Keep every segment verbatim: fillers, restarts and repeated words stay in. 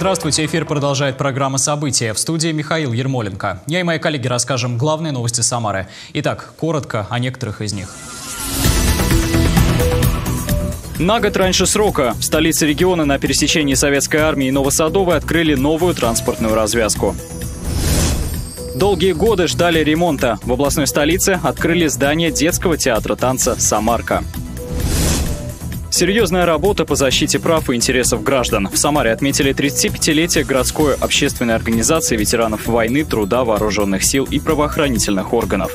Здравствуйте, эфир продолжает программа «События». В студии Михаил Ермоленко. Я и мои коллеги расскажем главные новости Самары. Итак, коротко о некоторых из них. На год раньше срока в столице региона на пересечении Советской армии и Новосадовой открыли новую транспортную развязку. Долгие годы ждали ремонта. В областной столице открыли здание детского театра танца «Самарка». Серьезная работа по защите прав и интересов граждан. В Самаре отметили тридцатипятилетие городской общественной организации ветеранов войны, труда, вооруженных сил и правоохранительных органов.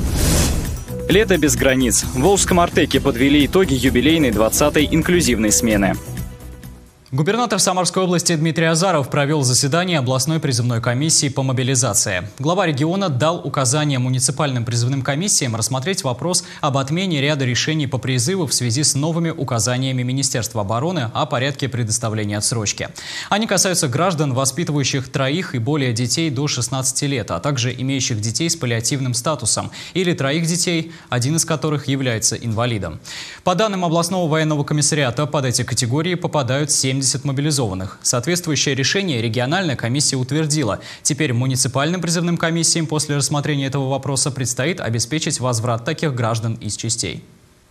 Лето без границ. В Волжском Артеке подвели итоги юбилейной двадцатой инклюзивной смены. Губернатор Самарской области Дмитрий Азаров провел заседание областной призывной комиссии по мобилизации. Глава региона дал указание муниципальным призывным комиссиям рассмотреть вопрос об отмене ряда решений по призыву в связи с новыми указаниями Министерства обороны о порядке предоставления отсрочки. Они касаются граждан, воспитывающих троих и более детей до шестнадцати лет, а также имеющих детей с паллиативным статусом или троих детей, один из которых является инвалидом. По данным областного военного комиссариата, под эти категории попадают семьдесят мобилизованных. Соответствующее решение региональная комиссия утвердила. Теперь муниципальным призывным комиссиям после рассмотрения этого вопроса предстоит обеспечить возврат таких граждан из частей.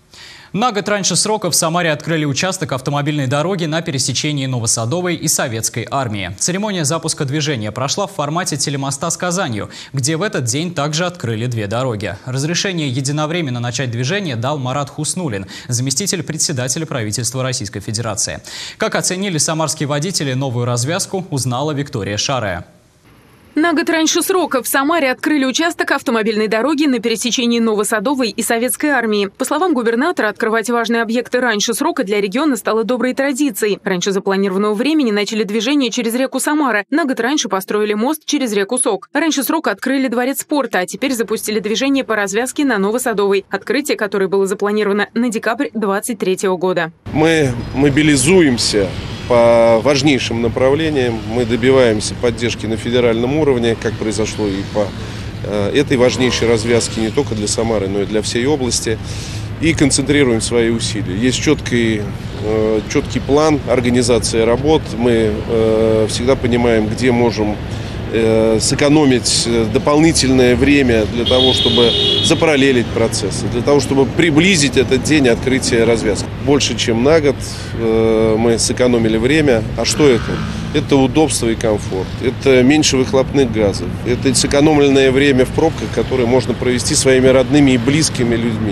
На год раньше срока в Самаре открыли участок автомобильной дороги на пересечении Новосадовой и Советской армии. Церемония запуска движения прошла в формате телемоста с Казанью, где в этот день также открыли две дороги. Разрешение единовременно начать движение дал Марат Хуснуллин, заместитель председателя правительства Российской Федерации. Как оценили самарские водители новую развязку, узнала Виктория Шарая. На год раньше срока в Самаре открыли участок автомобильной дороги на пересечении Новосадовой и Советской армии. По словам губернатора, открывать важные объекты раньше срока для региона стало доброй традицией. Раньше запланированного времени начали движение через реку Самара. На год раньше построили мост через реку Сок. Раньше срока открыли дворец спорта, а теперь запустили движение по развязке на Новосадовой. Открытие, которое было запланировано на декабрь двадцать третьего года. Мы мобилизуемся по важнейшим направлениям, мы добиваемся поддержки на федеральном уровне, как произошло и по э, этой важнейшей развязке не только для Самары, но и для всей области, и концентрируем свои усилия. Есть четкий, э, четкий план организации работ, мы э, всегда понимаем, где можем э, сэкономить дополнительное время для того, чтобы запараллелить процессы, для того, чтобы приблизить этот день открытия развязки. Больше, чем на год э, мы сэкономили время. А что это? Это удобство и комфорт. Это меньше выхлопных газов. Это сэкономленное время в пробках, которое можно провести своими родными и близкими людьми.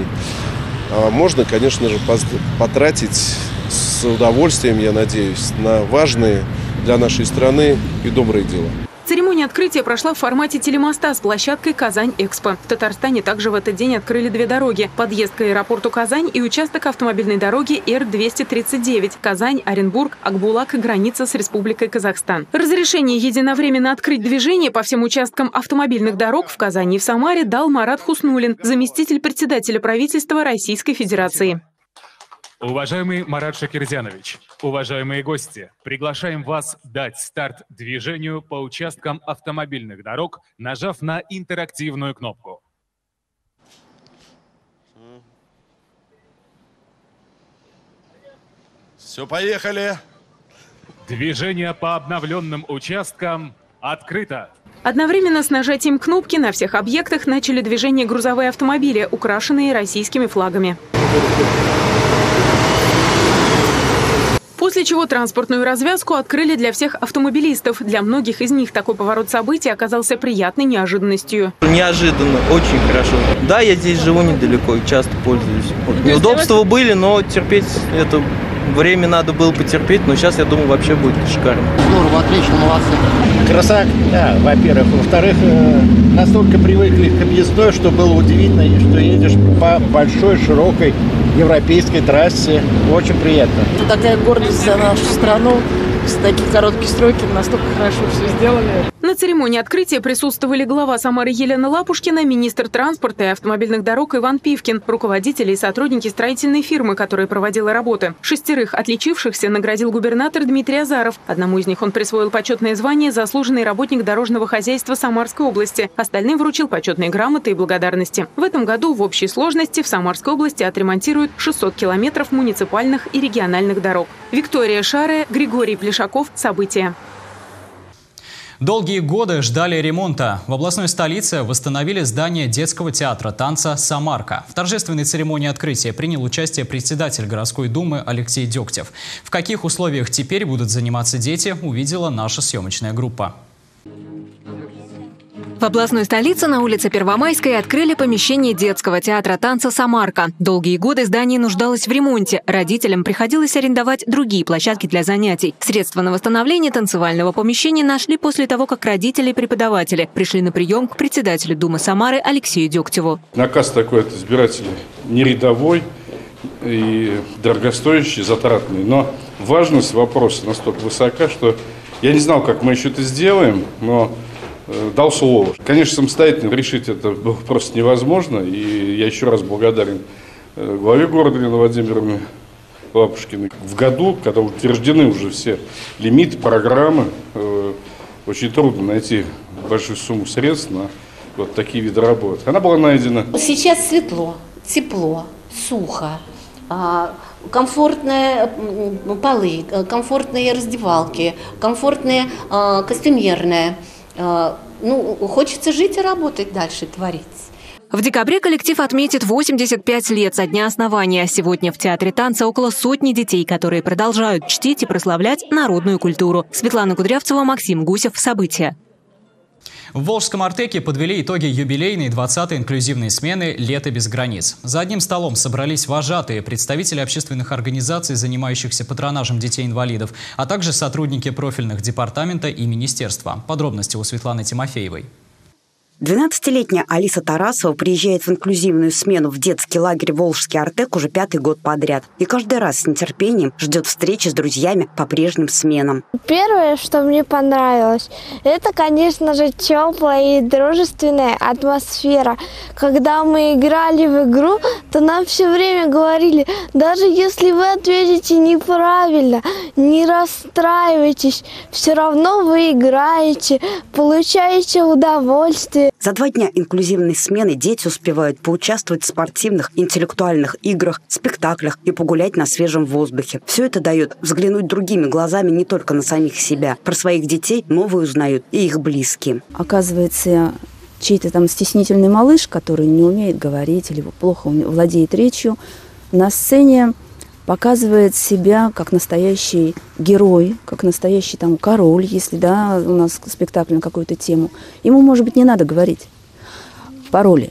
А можно, конечно же, потратить с удовольствием, я надеюсь, на важные для нашей страны и добрые дела. Церемония открытия прошла в формате телемоста с площадкой «Казань-Экспо». В Татарстане также в этот день открыли две дороги – подъезд к аэропорту Казань и участок автомобильной дороги Р двести тридцать девять Казань-Оренбург, Акбулак, граница с Республикой Казахстан. Разрешение единовременно открыть движение по всем участкам автомобильных дорог в Казани и в Самаре дал Марат Хуснуллин, заместитель председателя правительства Российской Федерации. Уважаемый Марат Шакирзянович, уважаемые гости, приглашаем вас дать старт движению по участкам автомобильных дорог, нажав на интерактивную кнопку. Все, поехали! Движение по обновленным участкам открыто. Одновременно с нажатием кнопки на всех объектах начали движение грузовые автомобили, украшенные российскими флагами. После чего транспортную развязку открыли для всех автомобилистов. Для многих из них такой поворот событий оказался приятной неожиданностью. Неожиданно, очень хорошо. Да, я здесь живу недалеко и часто пользуюсь. Вот, неудобства были, но терпеть это время надо было потерпеть, но сейчас, я думаю, вообще будет шикарно. Здорово, отлично, молодцы. Красота, да, во-первых. Во-вторых, настолько привыкли к объездной, что было удивительно, что едешь по большой, широкой европейской трассе. Очень приятно. Это такая гордость за нашу страну. За такие короткие сроки настолько хорошо все сделали. На церемонии открытия присутствовали глава Самары Елена Лапушкина, министр транспорта и автомобильных дорог Иван Пивкин, руководители и сотрудники строительной фирмы, которая проводила работы. Шестерых отличившихся наградил губернатор Дмитрий Азаров. Одному из них он присвоил почетное звание «Заслуженный работник дорожного хозяйства Самарской области». Остальным вручил почетные грамоты и благодарности. В этом году в общей сложности в Самарской области отремонтируют шестьсот километров муниципальных и региональных дорог. Виктория Шарая, Григорий Плешаков. События. Долгие годы ждали ремонта. В областной столице восстановили здание детского театра танца «Самарка». В торжественной церемонии открытия принял участие председатель городской думы Алексей Дегтев. В каких условиях теперь будут заниматься дети, увидела наша съемочная группа. В областной столице на улице Первомайской открыли помещение детского театра танца «Самарка». Долгие годы здание нуждалось в ремонте. Родителям приходилось арендовать другие площадки для занятий. Средства на восстановление танцевального помещения нашли после того, как родители и преподаватели пришли на прием к председателю Думы Самары Алексею Дегтеву. Наказ такой от избирателей не рядовой и дорогостоящий, затратный. Но важность вопроса настолько высока, что я не знал, как мы еще это сделаем, но дал слово. Конечно, самостоятельно решить это было просто невозможно. И я еще раз благодарен главе города Елене Владимировне Лапушкиной. В году, когда утверждены уже все лимиты, программы, очень трудно найти большую сумму средств на вот такие виды работ. Она была найдена. Сейчас светло, тепло, сухо. Комфортные полы, комфортные раздевалки, комфортные костюмерные. Ну, хочется жить и работать дальше, творить. В декабре коллектив отметит восемьдесят пять лет со дня основания. Сегодня в Театре танца около сотни детей, которые продолжают чтить и прославлять народную культуру. Светлана Кудрявцева, Максим Гусев. События. В Волжском Артеке подвели итоги юбилейной двадцатой инклюзивной смены «Лето без границ». За одним столом собрались вожатые, представители общественных организаций, занимающихся патронажем детей-инвалидов, а также сотрудники профильных департамента и министерства. Подробности у Светланы Тимофеевой. двенадцатилетняя Алиса Тарасова приезжает в инклюзивную смену в детский лагерь «Волжский Артек» уже пятый год подряд. И каждый раз с нетерпением ждет встречи с друзьями по прежним сменам. Первое, что мне понравилось, это, конечно же, теплая и дружественная атмосфера. Когда мы играли в игру, то нам все время говорили, даже если вы ответите неправильно, не расстраивайтесь, все равно вы играете, получаете удовольствие. За два дня инклюзивной смены дети успевают поучаствовать в спортивных, интеллектуальных играх, спектаклях и погулять на свежем воздухе. Все это дает взглянуть другими глазами не только на самих себя. Про своих детей новые узнают и их близкие. Оказывается, чей-то там стеснительный малыш, который не умеет говорить или плохо владеет речью, на сцене показывает себя как настоящий герой, как настоящий там король, если да, у нас спектакль на какую-то тему. Ему, может быть, не надо говорить по роли,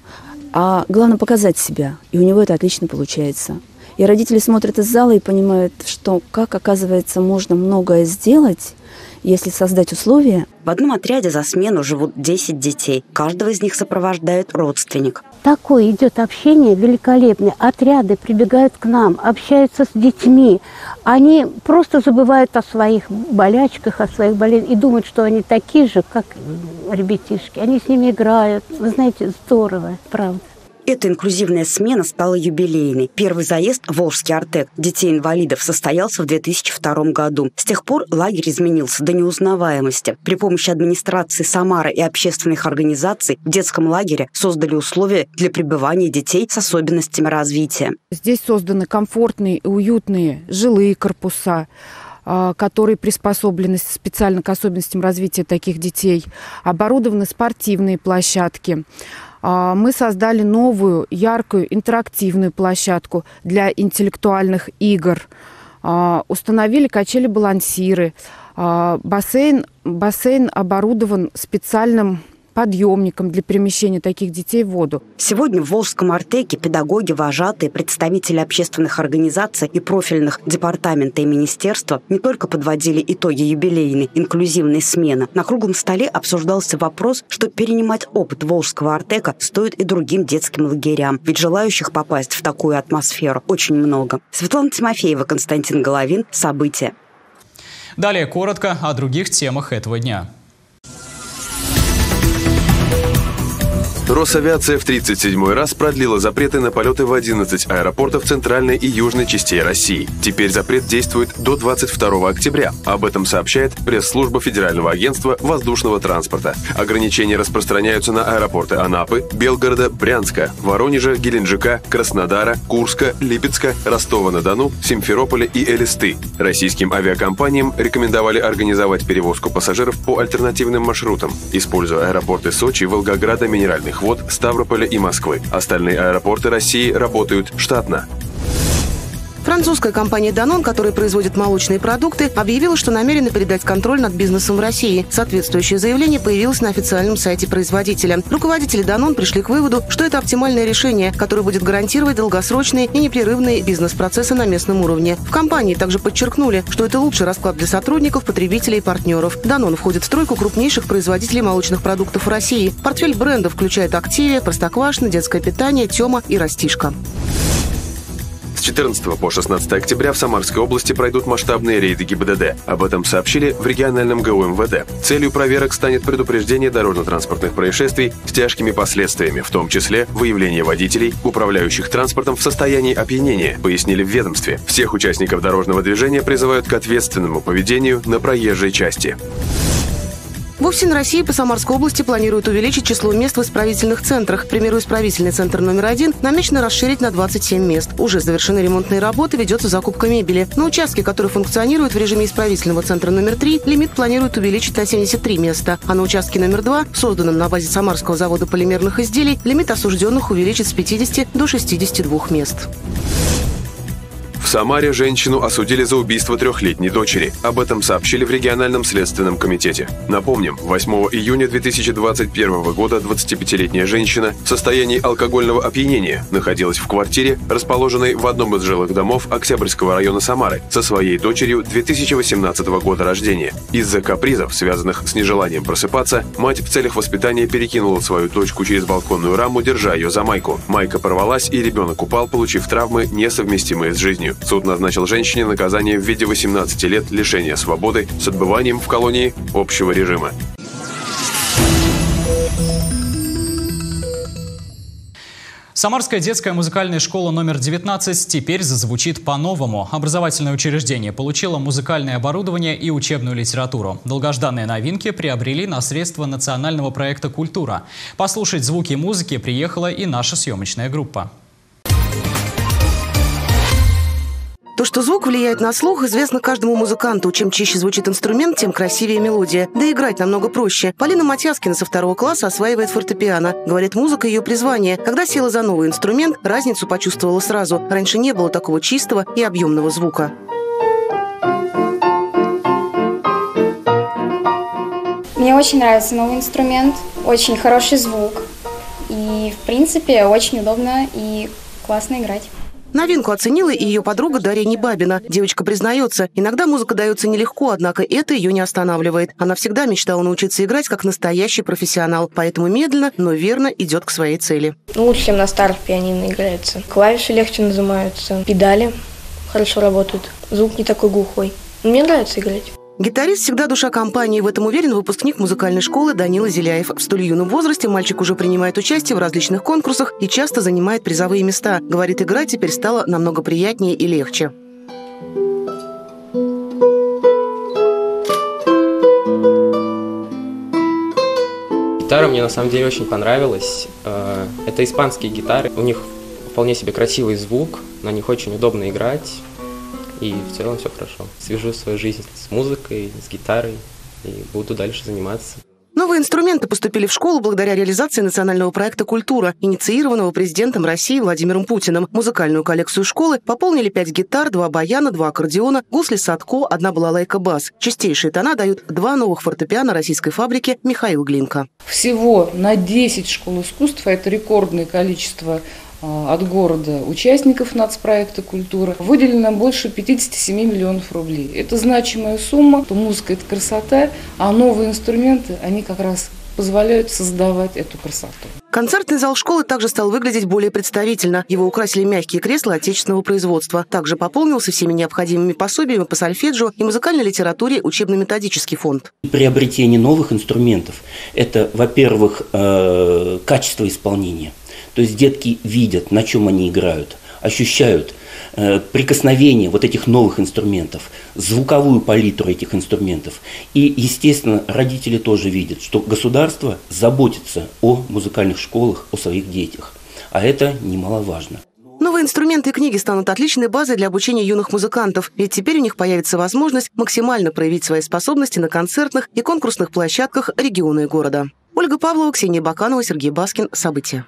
а главное показать себя, и у него это отлично получается. И родители смотрят из зала и понимают, что как, оказывается, можно многое сделать, если создать условия. В одном отряде за смену живут десять детей. Каждого из них сопровождает родственник. Такое идет общение великолепное. Отряды прибегают к нам, общаются с детьми. Они просто забывают о своих болячках, о своих болезнях и думают, что они такие же, как ребятишки. Они с ними играют. Вы знаете, здорово, правда. Эта инклюзивная смена стала юбилейной. Первый заезд в Волжский Артек детей-инвалидов состоялся в две тысячи втором году. С тех пор лагерь изменился до неузнаваемости. При помощи администрации Самары и общественных организаций в детском лагере создали условия для пребывания детей с особенностями развития. Здесь созданы комфортные и уютные жилые корпуса, которые приспособлены специально к особенностям развития таких детей. Оборудованы спортивные площадки. Мы создали новую, яркую, интерактивную площадку для интеллектуальных игр. Установили качели-балансиры. Бассейн, бассейн оборудован специальным подъемником для перемещения таких детей в воду. Сегодня в Волжском Артеке педагоги, вожатые, представители общественных организаций и профильных департамента и министерства не только подводили итоги юбилейной инклюзивной смены. На круглом столе обсуждался вопрос, что перенимать опыт Волжского Артека стоит и другим детским лагерям, ведь желающих попасть в такую атмосферу очень много. Светлана Тимофеева, Константин Головин. События. Далее коротко о других темах этого дня. Росавиация в тридцать седьмой раз продлила запреты на полеты в одиннадцать аэропортов центральной и южной частей России. Теперь запрет действует до двадцать второго октября. Об этом сообщает пресс-служба Федерального агентства воздушного транспорта. Ограничения распространяются на аэропорты Анапы, Белгорода, Брянска, Воронежа, Геленджика, Краснодара, Курска, Липецка, Ростова-на-Дону, Симферополя и Элисты. Российским авиакомпаниям рекомендовали организовать перевозку пассажиров по альтернативным маршрутам, используя аэропорты Сочи, Волгограда, Минеральных вод, Ставрополя и Москвы. Остальные аэропорты России работают штатно. Французская компания Danone, которая производит молочные продукты, объявила, что намерена передать контроль над бизнесом в России. Соответствующее заявление появилось на официальном сайте производителя. Руководители Danone пришли к выводу, что это оптимальное решение, которое будет гарантировать долгосрочные и непрерывные бизнес-процессы на местном уровне. В компании также подчеркнули, что это лучший расклад для сотрудников, потребителей и партнеров. Danone входит в тройку крупнейших производителей молочных продуктов в России. Портфель брендов включает Активия, Простоквашино, Детское питание, Тема и Растишка. С четырнадцатого по шестнадцатое октября в Самарской области пройдут масштабные рейды ГИБДД. Об этом сообщили в региональном ГУ МВД. Целью проверок станет предупреждение дорожно-транспортных происшествий с тяжкими последствиями, в том числе выявление водителей, управляющих транспортом в состоянии опьянения, пояснили в ведомстве. Всех участников дорожного движения призывают к ответственному поведению на проезжей части. В УФСИН России по Самарской области планируют увеличить число мест в исправительных центрах. К примеру, исправительный центр номер один намечено расширить на двадцать семь мест. Уже завершены ремонтные работы, ведется закупка мебели. На участке, который функционирует в режиме исправительного центра номер три, лимит планируют увеличить на семьдесят три места. А на участке номер два, созданном на базе Самарского завода полимерных изделий, лимит осужденных увеличить с пятидесяти до шестидесяти двух мест. В Самаре женщину осудили за убийство трехлетней дочери. Об этом сообщили в региональном следственном комитете. Напомним, восьмого июня две тысячи двадцать первого года двадцатипятилетняя женщина в состоянии алкогольного опьянения находилась в квартире, расположенной в одном из жилых домов Октябрьского района Самары, со своей дочерью две тысячи восемнадцатого года рождения. Из-за капризов, связанных с нежеланием просыпаться, мать в целях воспитания перекинула свою дочку через балконную раму, держа ее за майку. Майка порвалась, и ребенок упал, получив травмы, несовместимые с жизнью. Суд назначил женщине наказание в виде восемнадцати лет лишения свободы с отбыванием в колонии общего режима. Самарская детская музыкальная школа номер девятнадцать теперь зазвучит по-новому. Образовательное учреждение получило музыкальное оборудование и учебную литературу. Долгожданные новинки приобрели на средства национального проекта «Культура». Послушать звуки музыки приехала и наша съемочная группа. То, что звук влияет на слух, известно каждому музыканту. Чем чище звучит инструмент, тем красивее мелодия. Да и играть намного проще. Полина Матяскина со второго класса осваивает фортепиано. Говорит, музыка — ее призвание. Когда села за новый инструмент, разницу почувствовала сразу. Раньше не было такого чистого и объемного звука. Мне очень нравится новый инструмент, очень хороший звук. И, в принципе, очень удобно и классно играть. Новинку оценила и ее подруга Дарья Небабина. Девочка признается, иногда музыка дается нелегко, однако это ее не останавливает. Она всегда мечтала научиться играть как настоящий профессионал, поэтому медленно, но верно идет к своей цели. Лучше, чем на старых пианино играется. Клавиши легче нажимаются, педали хорошо работают, звук не такой глухой. Мне нравится играть. Гитарист всегда душа компании, в этом уверен выпускник музыкальной школы Данила Зеляев. В столь юном возрасте мальчик уже принимает участие в различных конкурсах и часто занимает призовые места. Говорит, играть теперь стало намного приятнее и легче. Гитара мне на самом деле очень понравилась. Это испанские гитары, у них вполне себе красивый звук, на них очень удобно играть. И в целом все хорошо. Свяжу свою жизнь с музыкой, с гитарой и буду дальше заниматься. Новые инструменты поступили в школу благодаря реализации национального проекта «Культура», инициированного президентом России Владимиром Путиным. Музыкальную коллекцию школы пополнили пять гитар, два баяна, два аккордеона, гусли Садко, одна балалайка-бас. Чистейшие тона дают два новых фортепиано российской фабрики «Михаил Глинка». Всего на десять школ искусств, а это рекордное количество от города участников нацпроекта «Культура», выделено больше пятидесяти семи миллионов рублей. Это значимая сумма, то музыка – это красота, а новые инструменты, они как раз позволяют создавать эту красоту. Концертный зал школы также стал выглядеть более представительно. Его украсили мягкие кресла отечественного производства. Также пополнился всеми необходимыми пособиями по сольфеджио и музыкальной литературе учебно-методический фонд. Приобретение новых инструментов – это, во-первых, э, качество исполнения. То есть детки видят, на чем они играют, ощущают э, прикосновение вот этих новых инструментов, звуковую палитру этих инструментов. И, естественно, родители тоже видят, что государство заботится о музыкальных школах, о своих детях. А это немаловажно. Новые инструменты и книги станут отличной базой для обучения юных музыкантов, ведь теперь у них появится возможность максимально проявить свои способности на концертных и конкурсных площадках региона и города. Ольга Павлова, Ксения Баканова, Сергей Баскин. События.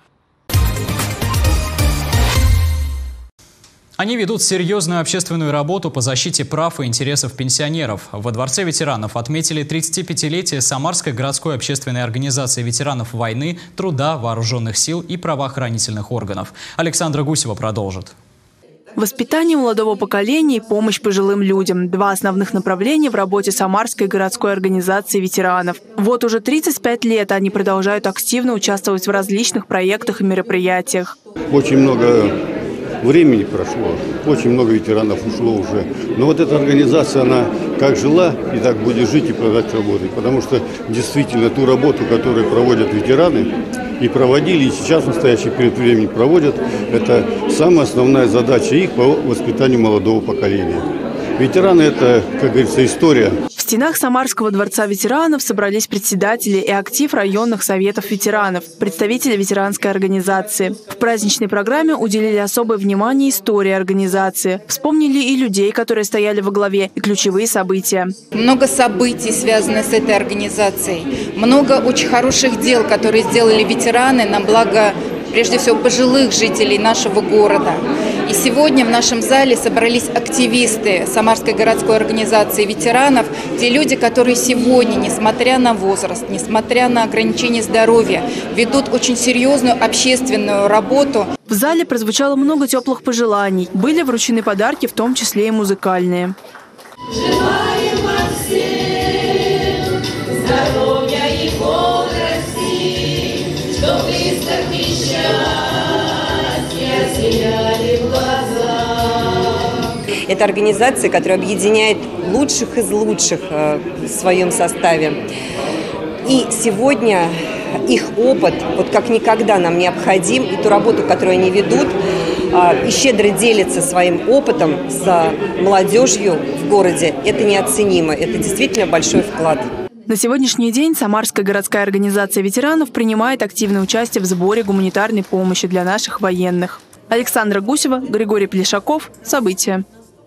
Они ведут серьезную общественную работу по защите прав и интересов пенсионеров. Во Дворце ветеранов отметили тридцатипятилетие Самарской городской общественной организации ветеранов войны, труда, вооруженных сил и правоохранительных органов. Александра Гусева продолжит. Воспитание молодого поколения и помощь пожилым людям – два основных направления в работе Самарской городской организации ветеранов. Вот уже тридцать пять лет они продолжают активно участвовать в различных проектах и мероприятиях. Очень много времени прошло, очень много ветеранов ушло уже. Но вот эта организация, она как жила и так будет жить и продолжать работать. Потому что действительно ту работу, которую проводят ветераны, и проводили, и сейчас в настоящий период времени проводят, это самая основная задача их по воспитанию молодого поколения. Ветераны – это, как говорится, история. В стенах Самарского дворца ветеранов собрались председатели и актив районных советов ветеранов, представители ветеранской организации. В праздничной программе уделили особое внимание истории организации. Вспомнили и людей, которые стояли во главе, и ключевые события. Много событий, связанных с этой организацией. Много очень хороших дел, которые сделали ветераны на благо, прежде всего, пожилых жителей нашего города. И сегодня в нашем зале собрались активисты Самарской городской организации ветеранов, те люди, которые сегодня, несмотря на возраст, несмотря на ограничения здоровья, ведут очень серьезную общественную работу. В зале прозвучало много теплых пожеланий. Были вручены подарки, в том числе и музыкальные. Желаем вам всем здоровья и бодрости, чтоб искорки счастья сияли в глазах. Это организация, которая объединяет лучших из лучших в своем составе. И сегодня их опыт, вот как никогда нам необходим, и ту работу, которую они ведут, и щедро делятся своим опытом с молодежью в городе, это неоценимо, это действительно большой вклад. На сегодняшний день Самарская городская организация ветеранов принимает активное участие в сборе гуманитарной помощи для наших военных. Александра Гусева, Григорий Плешаков. События.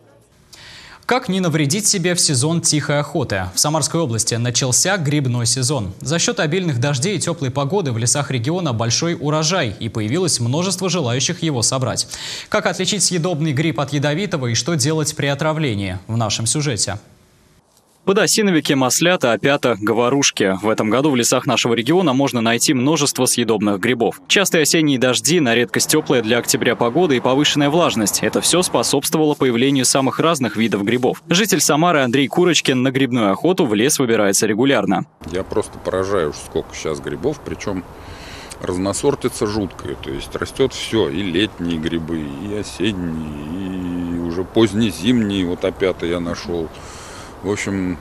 Как не навредить себе в сезон тихой охоты? В Самарской области начался грибной сезон. За счет обильных дождей и теплой погоды в лесах региона большой урожай, и появилось множество желающих его собрать. Как отличить съедобный гриб от ядовитого и что делать при отравлении? В нашем сюжете. Подосиновики, маслята, опята, говорушки. В этом году в лесах нашего региона можно найти множество съедобных грибов. Частые осенние дожди, на редкость теплая для октября погода и повышенная влажность – это все способствовало появлению самых разных видов грибов. Житель Самары Андрей Курочкин на грибную охоту в лес выбирается регулярно. Я просто поражаюсь, сколько сейчас грибов, причем разносортится жуткое. То есть растет все, и летние грибы, и осенние, и уже позднезимние, вот опята я нашел. В общем,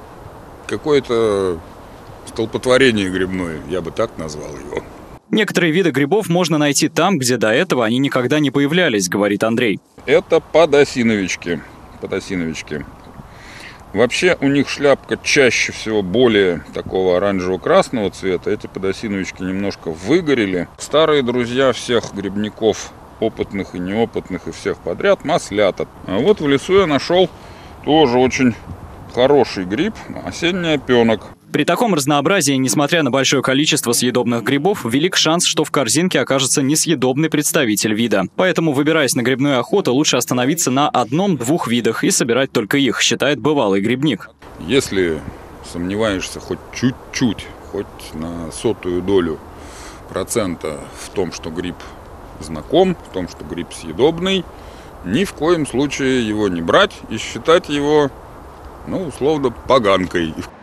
какое-то столпотворение грибное, я бы так назвал его. Некоторые виды грибов можно найти там, где до этого они никогда не появлялись, говорит Андрей. Это подосиновички. Подосиновички. Вообще у них шляпка чаще всего более такого оранжево-красного цвета. Эти подосиновички немножко выгорели. Старые друзья всех грибников, опытных и неопытных, и всех подряд, маслята. А вот в лесу я нашел тоже очень хороший гриб, осенний опенок. При таком разнообразии, несмотря на большое количество съедобных грибов, велик шанс, что в корзинке окажется несъедобный представитель вида. Поэтому, выбираясь на грибную охоту, лучше остановиться на одном-двух видах и собирать только их, считает бывалый грибник. Если сомневаешься хоть чуть-чуть, хоть на сотую долю процента в том, что гриб знаком, в том, что гриб съедобный, ни в коем случае его не брать и считать его, ну, условно, поганкой.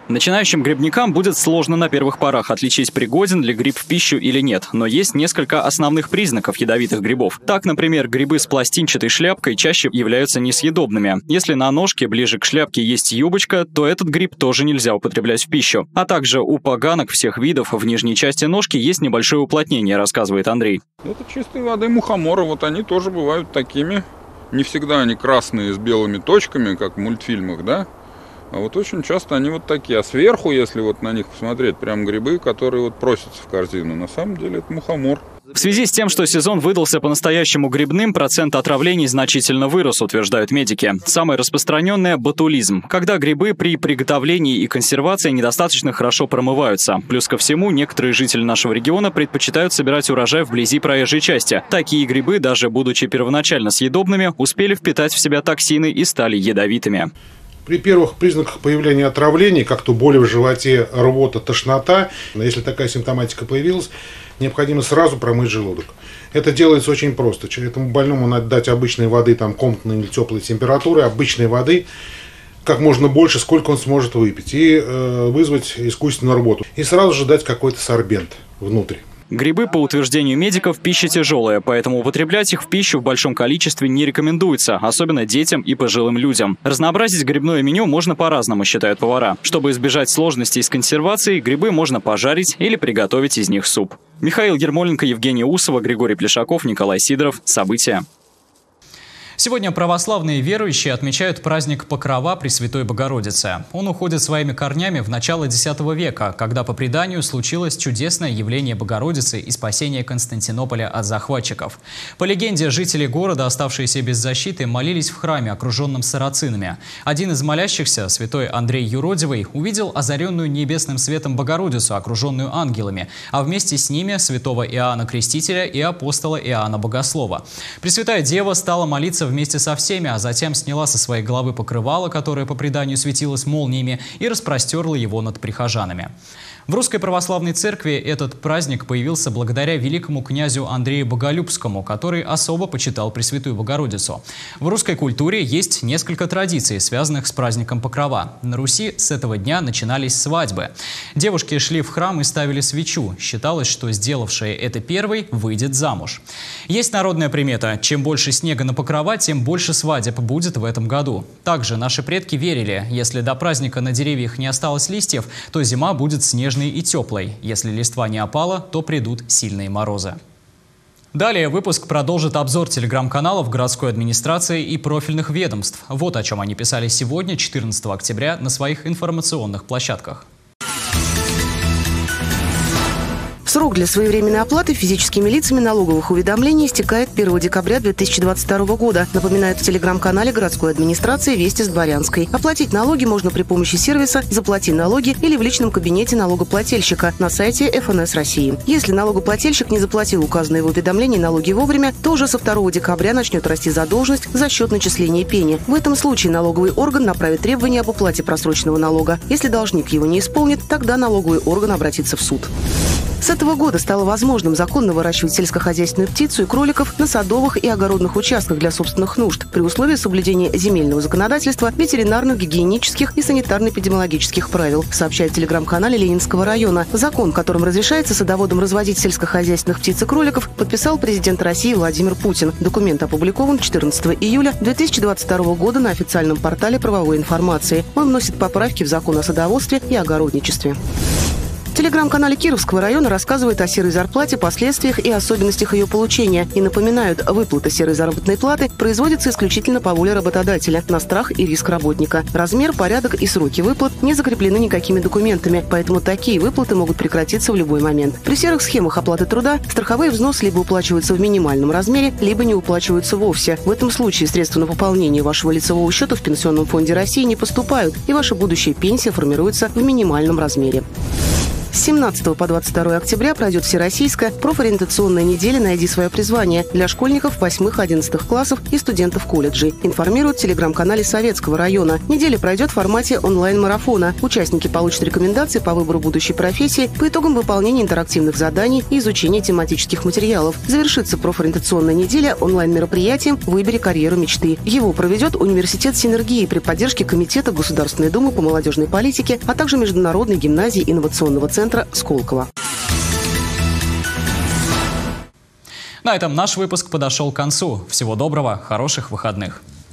Начинающим грибникам будет сложно на первых порах отличить, пригоден ли гриб в пищу или нет, но есть несколько основных признаков ядовитых грибов. Так, например, грибы с пластинчатой шляпкой чаще являются несъедобными. Если на ножке ближе к шляпке есть юбочка, то этот гриб тоже нельзя употреблять в пищу. А также у поганок всех видов в нижней части ножки есть небольшое уплотнение, рассказывает Андрей. Это чистой воды мухоморы, вот они тоже бывают такими. Не всегда они красные с белыми точками, как в мультфильмах, да? А вот очень часто они вот такие. А сверху, если вот на них посмотреть, прям грибы, которые вот просятся в корзину. На самом деле это мухомор. В связи с тем, что сезон выдался по-настоящему грибным, процент отравлений значительно вырос, утверждают медики. Самое распространенное – ботулизм, когда грибы при приготовлении и консервации недостаточно хорошо промываются. Плюс ко всему, некоторые жители нашего региона предпочитают собирать урожай вблизи проезжей части. Такие грибы, даже будучи первоначально съедобными, успели впитать в себя токсины и стали ядовитыми. При первых признаках появления отравлений, как то боли в животе, рвота, тошнота, если такая симптоматика появилась, необходимо сразу промыть желудок. Это делается очень просто. Этому больному надо дать обычной воды, там, комнатной или теплой температуры, обычной воды, как можно больше, сколько он сможет выпить, и э, вызвать искусственную рвоту. И сразу же дать какой-то сорбент внутрь. Грибы, по утверждению медиков, пища тяжелая, поэтому употреблять их в пищу в большом количестве не рекомендуется, особенно детям и пожилым людям. Разнообразить грибное меню можно по-разному, считают повара. Чтобы избежать сложностей с консервацией, грибы можно пожарить или приготовить из них суп. Михаил Ермоленко, Евгения Усова, Григорий Плешаков, Николай Сидоров. События. Сегодня православные верующие отмечают праздник Покрова Пресвятой Богородицы. Он уходит своими корнями в начало десятого века, когда по преданию случилось чудесное явление Богородицы и спасение Константинополя от захватчиков. По легенде, жители города, оставшиеся без защиты, молились в храме, окруженном сарацинами. Один из молящихся, святой Андрей Юродивый, увидел озаренную небесным светом Богородицу, окруженную ангелами, а вместе с ними святого Иоанна Крестителя и апостола Иоанна Богослова. Пресвятая Дева стала молиться вместе со всеми, а затем сняла со своей головы покрывало, которое по преданию светилось молниями, и распростерла его над прихожанами. В Русской Православной Церкви этот праздник появился благодаря великому князю Андрею Боголюбскому, который особо почитал Пресвятую Богородицу. В русской культуре есть несколько традиций, связанных с праздником Покрова. На Руси с этого дня начинались свадьбы. Девушки шли в храм и ставили свечу. Считалось, что сделавшая это первой выйдет замуж. Есть народная примета: чем больше снега на Покрова, тем больше свадеб будет в этом году. Также наши предки верили, если до праздника на деревьях не осталось листьев, то зима будет снежной и теплой. Если листва не опала, то придут сильные морозы. Далее выпуск продолжит обзор телеграм-каналов городской администрации и профильных ведомств. Вот о чем они писали сегодня, четырнадцатого октября, на своих информационных площадках. Срок для своевременной оплаты физическими лицами налоговых уведомлений истекает первого декабря две тысячи двадцать второго года, напоминают в телеграм-канале городской администрации «Вести с Дворянской». Оплатить налоги можно при помощи сервиса «Заплати налоги» или в личном кабинете налогоплательщика на сайте эф эн эс России. Если налогоплательщик не заплатил указанные в уведомлении налоги вовремя, то уже со второго декабря начнет расти задолженность за счет начисления пени. В этом случае налоговый орган направит требование об уплате просроченного налога. Если должник его не исполнит, тогда налоговый орган обратится в суд. С этого года стало возможным законно выращивать сельскохозяйственную птицу и кроликов на садовых и огородных участках для собственных нужд при условии соблюдения земельного законодательства, ветеринарных, гигиенических и санитарно-эпидемиологических правил, сообщает в телеграм-канале Ленинского района. Закон, которым разрешается садоводам разводить сельскохозяйственных птиц и кроликов, подписал президент России Владимир Путин. Документ опубликован четырнадцатого июля две тысячи двадцать второго года на официальном портале правовой информации. Он вносит поправки в закон о садоводстве и огородничестве. В телеграм-канале Кировского района рассказывают о серой зарплате, последствиях и особенностях ее получения. И напоминают, выплата серой заработной платы производится исключительно по воле работодателя, на страх и риск работника. Размер, порядок и сроки выплат не закреплены никакими документами, поэтому такие выплаты могут прекратиться в любой момент. При серых схемах оплаты труда страховые взносы либо уплачиваются в минимальном размере, либо не уплачиваются вовсе. В этом случае средства на пополнение вашего лицевого счета в Пенсионном фонде России не поступают, и ваша будущая пенсия формируется в минимальном размере. С семнадцатого по двадцать второе октября пройдет всероссийская профориентационная неделя «Найди свое призвание» для школьников восьмых-одиннадцатых классов и студентов колледжей. Информируют в телеграм-канале Советского района. Неделя пройдет в формате онлайн-марафона. Участники получат рекомендации по выбору будущей профессии по итогам выполнения интерактивных заданий и изучения тематических материалов. Завершится профориентационная неделя онлайн-мероприятием «Выбери карьеру мечты». Его проведет Университет Синергии при поддержке Комитета Государственной Думы по молодежной политике, а также Международной гимназии инновационного центра Сколково. На этом наш выпуск подошел к концу. Всего доброго, хороших выходных.